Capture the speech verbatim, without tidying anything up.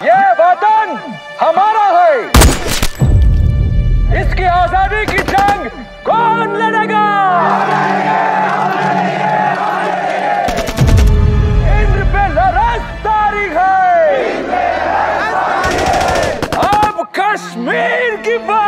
ये वतन हमारा है। इसकी आजादी की जंग कौन लड़ेगा? इंद्र पे लरजदारी है। अब कश्मीर की बात